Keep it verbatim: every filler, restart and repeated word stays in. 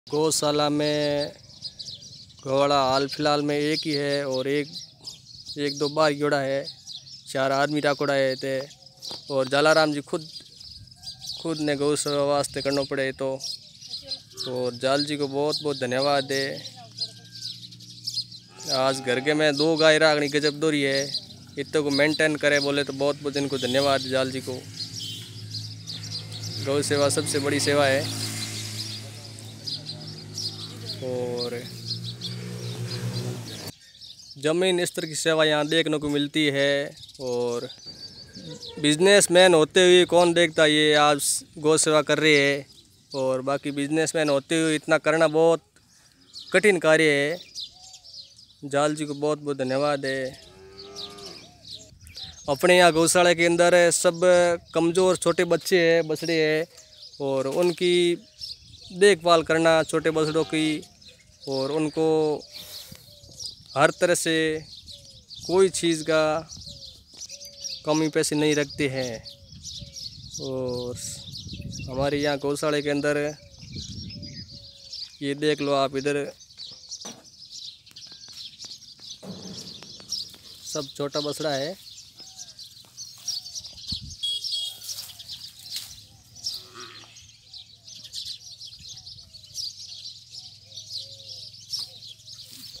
गौशाला में घोड़ा हाल फिलहाल में एक ही है और एक एक दो बार जोड़ा है, चार आदमी राकोड़ा है थे। और जालाराम जी खुद खुद ने गौ सेवा वास्ते करना पड़े तो और जाल जी को बहुत बहुत धन्यवाद है। आज घर के में दो गाय रागनी गजब दोरी है, इतने को मेंटेन करे बोले तो बहुत बहुत इनको धन्यवाद जाल जी को। गौ सेवा सबसे बड़ी सेवा है और जमीन स्तर की सेवा यहाँ देखने को मिलती है। और बिजनेसमैन होते हुए कौन देखता ये आज गौ सेवा कर रहे हैं, और बाकी बिजनेसमैन होते हुए इतना करना बहुत कठिन कार्य है। जाल जी को बहुत बहुत धन्यवाद है। अपने यहाँ गौशाला के अंदर सब कमज़ोर छोटे बच्चे हैं, बछड़े हैं, और उनकी देखभाल करना छोटे बछड़ों की, और उनको हर तरह से कोई चीज़ का कमी पैसे नहीं रखते हैं। और हमारे यहाँ गौशाला के अंदर ये देख लो आप, इधर सब छोटा बछड़ा है।